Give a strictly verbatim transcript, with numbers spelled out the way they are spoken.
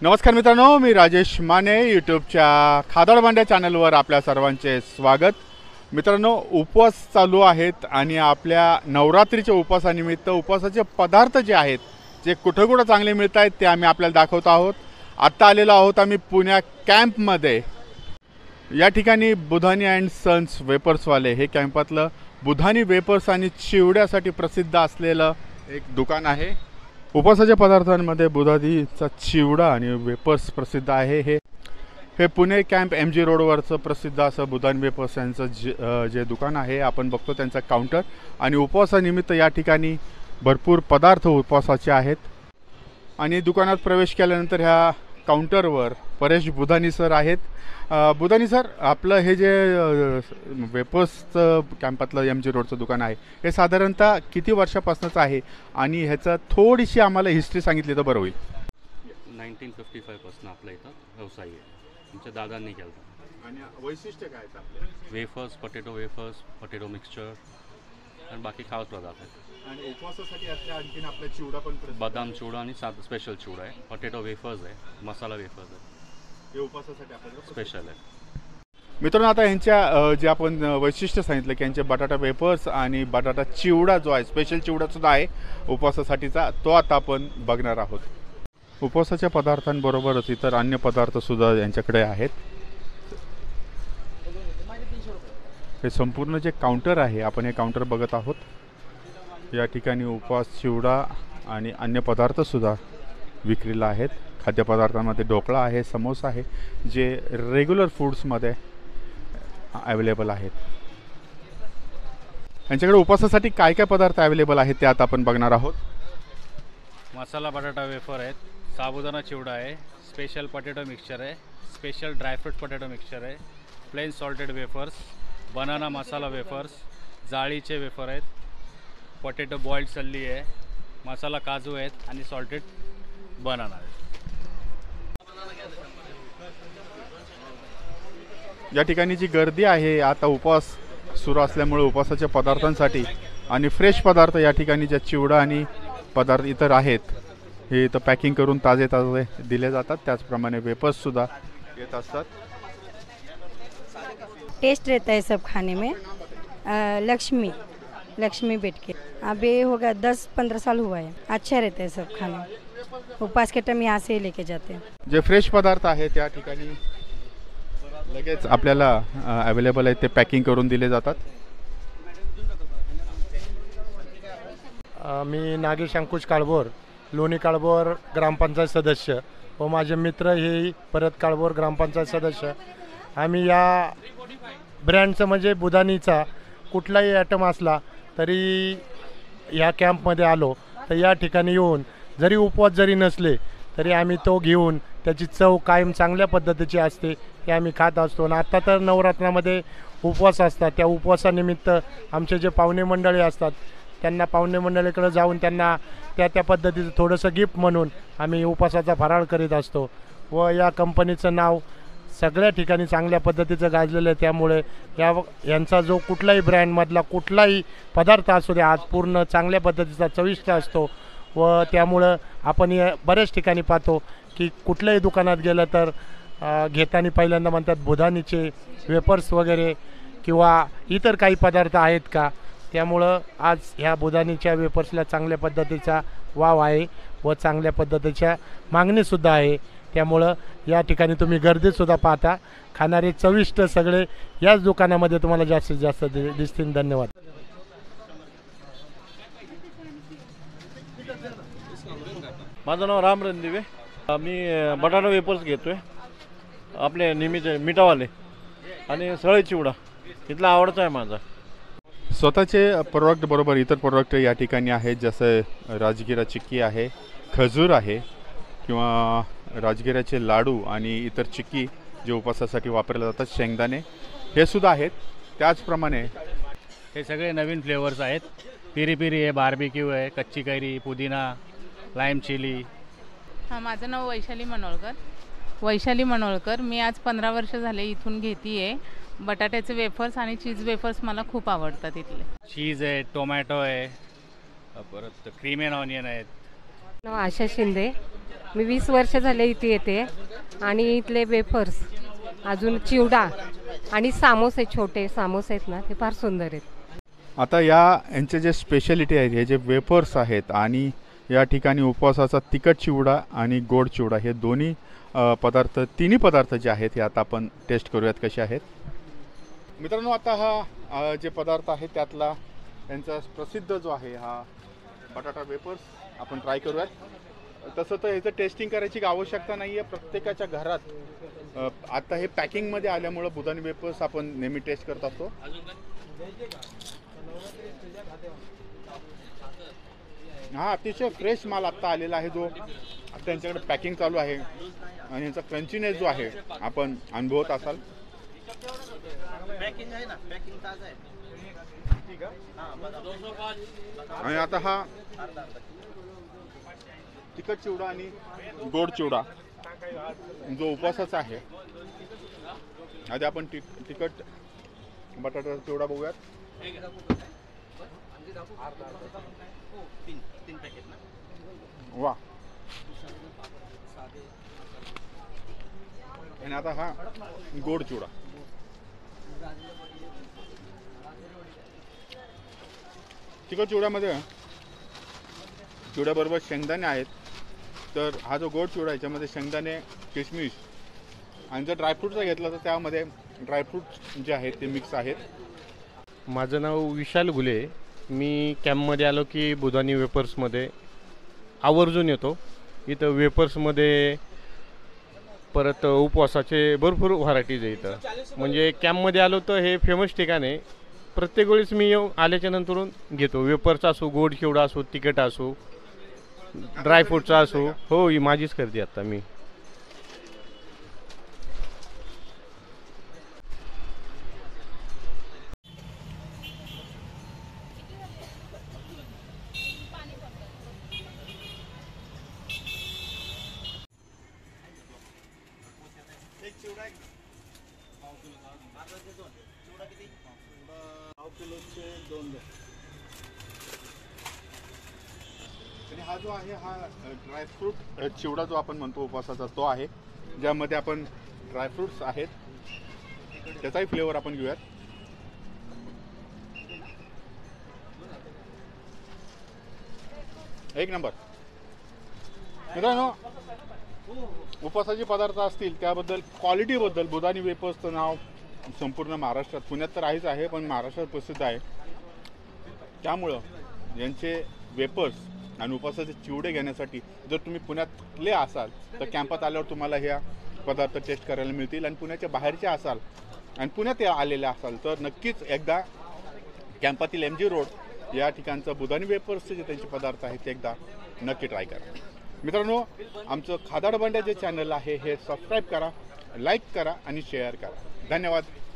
नमस्कार मित्रांनो, मी राजेश माने यूट्यूबच्या खादडबांड्या चॅनलवर आपल्या सर्वांचे स्वागत। मित्रांनो, उपवास चालू आहेत आणि आपल्या नवरात्रीच्या उपवासानिमित्त उपवासाचे पदार्थ जे आहेत जे कुठे कुठे चांगले मिळत आहेत ते आम्ही आपल्याला दाखवत आहोत। आता आलेलो आहोत आम्ही पुण्या कॅम्पमध्ये। या ठिकाणी बुधानी अँड सन्स वेपर्सवाले हे कॅम्पातलं बुधानी वेपर्स आणि चिवड्यासाठी प्रसिद्ध असलेलं एक दुकान आहे। उपवासाच्या पदार्थांमध्ये बुधानीचा चिवडा आणि वेपर्स प्रसिद्ध आहे। हे हे पुणे कॅम्प एम जी रोडवरचं प्रसिद्ध असं बुधानी वेपर्स यांचं जे जे दुकान आहे। आपण बघतो त्यांचा काउंटर आणि उपवासानिमित्त या ठिकाणी भरपूर पदार्थ उपवासाचे आहेत। आणि दुकानात प्रवेश केल्यानंतर ह्या काउंटरवर परेश बुधानी सर आहेत। बुधानी सर, आपलं हे जे वेपर्सचं कॅम्पातलं एम जी रोडचं दुकान आहे हे साधारणतः किती वर्षापासूनच आहे आणि ह्याचं थोडीशी आम्हाला हिस्ट्री सांगितली तर बरं होईल। नाईन्टीन फिफ्टी फाईव्ह पासून आपल्या इथं व्यवसाय आहे, आमच्या दादांनी केला। आणि वैशिष्ट्य काय आहे आपले? Wafers, potato wafers, potato mixture आणि बाकी खास पदार्थ आहेत। आणि उपवासासाठी असल्या आणखीन आपला चिवडा पण बदाम चिवडा आणि साधा स्पेशल चिवडा आहे, पोटॅटो वेफर्स आहे, मसाला वेफर्स आहे, हे उपवासासाठी आपल्याला स्पेशल आहे। मित्रांनो, आता यांच्या जे आपण वैशिष्ट्य सांगितलं की यांचे बटाटा वेफर्स आणि बटाटा चिवडा जो आहे स्पेशल चिवडासुद्धा आहे उपवासासाठीचा, तो आता आपण बघणार आहोत। उपवासाच्या पदार्थांबरोबरच इतर अन्य पदार्थसुद्धा यांच्याकडे आहेत। हे संपूर्ण जे काउंटर आहे आपण हे काउंटर बघत आहोत। या ठिकाणी उपवास चिवडा आणि अन्य पदार्थसुद्धा विक्रीला आहेत। खाद्यपदार्थांमध्ये ढोकळा आहे, समोसा आहे, जे रेग्युलर फूड्समध्ये अवेलेबल आहेत। यांच्याकडे उपवासासाठी काय काय पदार्थ अवेलेबल आहेत ते आता आपण बघणार आहोत। मसाला बटाटा वेफर आहेत, साबुदाणा चिवडा आहे, स्पेशल पोटॅटो मिक्सचर आहे, स्पेशल ड्रायफ्रूट पोटॅटो मिक्सचर आहे, plain salted wafers, banana masala wafers, जाळीचे वेफर आहेत, पोटॅटो बॉइल्ड सल्ली आहे, मसाला काजू आहेत आणि सॉल्टेड बनाना आहे। या ठिकाणी जी गर्दी आहे आता उपवास सुरू असल्यामुळे उपवासाच्या पदार्थांसाठी आणि फ्रेश पदार्थ या ठिकाणी ज्या चिवडा आणि पदार्थ इतर आहेत हे इथं पॅकिंग करून ताजे ताजे दिले जातात। त्याचप्रमाणे वेपर्ससुद्धा येत असतात। टेस्ट रहता है सब खाने में। आ, लक्ष्मी लक्ष्मी बेट के अभी हो गया दस पंद्रह साल हुआ है। अच्छा रहता है सब खाना। उपवास के टाइम यहाँ से ही लेके जाते हैं। जे फ्रेश पदार्थ आहे त्या ठिकाणी लगेच आपल्याला अवेलेबल आहे ते पॅकिंग करून दिले जातात। मी नागेश अंकुश काळभोर, लोणी काळभोर ग्रामपंचायत सदस्य व माझे मित्र हे परत काळभोर ग्रामपंचायत सदस्य। आम्ही या ब्रँडचं म्हणजे बुधानीचा कुठलाही आयटम असला तरी या कॅम्पमध्ये आलो तर या ठिकाणी येऊन जरी उपवास जरी नसले तरी आम्ही तो घेऊन त्याची चव कायम चांगल्या पद्धतीची असते ते आम्ही खात असतो। आणि आत्ता तर नवरात्रामध्ये उपवास असतात, त्या उपवासानिमित्त आमचे जे पाहुणे मंडळी असतात त्यांना पाहुणे मंडळीकडे जाऊन त्यांना त्या त्या पद्धतीचं थोडंसं गिफ्ट म्हणून आम्ही उपवासाचा फराळ करीत असतो। व या कंपनीचं नाव सगळ्या ठिकाणी चांगल्या पद्धतीचं गाजलेलं आहे। त्यामुळे या यांचा जो कुठलाही ब्रँडमधला कुठलाही पदार्थ असू दे आज पूर्ण चांगल्या पद्धतीचा चविष्ट असतो। व त्यामुळं आपण या बऱ्याच ठिकाणी पाहतो की कुठल्याही दुकानात गेलं तर घेताना पहिल्यांदा म्हणतात बुधानीचे वेपर्स वगैरे किंवा इतर काही पदार्थ आहेत का। त्यामुळं आज ह्या बुधानीच्या वेपर्सला चांगल्या पद्धतीचा वाव आहे व चांगल्या पद्धतीच्या मागणीसुद्धा आहे। त्यामुळं या ठिकाणी तुम्ही गर्दीसुद्धा पाहता। खाणारे चविष्ट सगळे याच दुकानामध्ये तुम्हाला जास्तीत जास्त दिसतील। धन्यवाद। माझं नाव राम रणदिवे, मी बटाटा वेपर्स घेतो आहे आपले नेहमीचे मिठावाले आणि सळई चिवडा इथला आवडता आहे माझा। स्वतःचे प्रोडक्ट बरोबर इतर प्रोडक्ट या ठिकाणी आहेत, जसं राजगिरा चिक्की आहे, खजूर आहे किंवा राजगिऱ्याचे लाडू आणि इतर चिक्की जे उपवासासाठी वापरले जातात, शेंगदाणे हे सुद्धा आहेत। त्याचप्रमाणे हे सगळे नवीन फ्लेवर्स आहेत। पिरी पिरी आहे, बार्बिक्यू आहे, कच्ची कैरी, पुदिना, लाईम चिली। हां, माझं नाव वैशाली मनोळकर वैशाली मनोळकर मी आज पंधरा वर्ष झाले इथून घेते आहे। बटाट्याचे वेफर्स आणि चीज वेफर्स मला खूप आवडतात इथले। चीज आहे, टोमॅटो आहे, परत क्रीम अँड ऑनियन आहेत। नाव आशा शिंदे, मी वीस वर्ष झाले इथे येते आणि इथले वेफर्स, अजून चिवडा आणि सामोसे, छोटे सामोसे आहेत ना, ते फार सुंदर आहेत. आता या यांचे जे स्पेशालिटी आहेत, हे जे वेफर्स आहेत आणि या ठिकाणी उपवासाचा तिखट चिवडा आणि गोड चिवडा हे दोन्ही अ, पदार्थ, तिन्ही पदार्थ जे आहेत हे आता आपण टेस्ट करूयात कसे आहेत. मित्रांनो, आता हा अ, जे पदार्थ आहे त्यातला यांचा प्रसिद्ध जो आहे हा बटाटा वेफर्स आपण ट्राय करूयात. तसं तर ह्याचं टेस्टिंग करायची आवश्यकता नाही आहे, प्रत्येकाच्या घरात अ, आता हे पॅकिंगमध्ये आल्यामुळं बुधानी वेफर्स आपण नेहमी टेस्ट करत असतो. हा अतिशय फ्रेश माल आत्ता आलेला आहे, जो आता त्यांच्याकडे पॅकिंग चालू आहे आणि यांचा क्रंचीनेस जो आहे आपण अनुभवत असाल. आणि आता हा तिखट चिवडा आणि गोड चिवडा जो उपवासाचा आहे, आधी आपण ति तिखट बटाटा चिवडा बघूयात. वा. आणि आता हा गोड चिवडा. तिखट चिवड्यामध्ये चिवड्याबरोबर शेंगदाणे आहेत, तर हा जो गोड चिवडा याच्यामध्ये शेंगदाणे, किशमिश आणि जर ड्रायफ्रूटचा घेतला तर त्यामध्ये ड्रायफ्रूट जे आहेत ते मिक्स आहेत. माझं नाव विशाल घुले. मी कॅम्पमध्ये आलो की बुधानी वेपर्समध्ये आवर्जून येतो. इथं वेपर्समध्ये परत उपवासाचे भरपूर व्हरायटीज आहे इथं. म्हणजे कॅम्पमध्ये आलो तर हे फेमस ठिकाण आहे. प्रत्येक वेळेस मी येऊ आल्याच्या नंतरून घेतो. वेपर्स असो, गोड चिवडा असो, तिखट असो, ड्रायफ्रूटचा असो. हो, ही माझीच खरेदी आता मी. आणि हा जो आहे हा ड्रायफ्रूट चिवडा जो आपण म्हणतो उपवासाचा तो आहे, ज्यामध्ये आपण ड्रायफ्रूट्स आहेत त्याचाही फ्लेवर आपण घेऊयात. एक नंबर. मित्रांनो, उपवासाचे पदार्थ असतील त्याबद्दल, क्वालिटीबद्दल बुधानी वेपर्सचं नाव संपूर्ण महाराष्ट्रात, पुण्यात तर आहेच आहे पण महाराष्ट्रात प्रसिद्ध आहे. त्यामुळं यांचे वेपर्स आणि उपवासाचे चिवडे घेण्यासाठी जर तुम्ही पुण्यातले असाल तर कॅम्पात आल्यावर तुम्हाला ह्या पदार्थ टेस्ट करायला मिळतील. आणि पुण्याच्या बाहेरचे असाल आणि पुण्यात आलेले असाल तर नक्कीच एकदा कॅम्पातील एम जी रोड या ठिकाणचं बुधानी वेपर्सचे जे त्यांचे पदार्थ आहेत ते एकदा नक्की ट्राय करा. मित्रांनो, आमचं खादाड बंड्या जे चॅनल आहे हे सबस्क्राईब करा, लाईक करा आणि शेअर करा. धन्यवाद.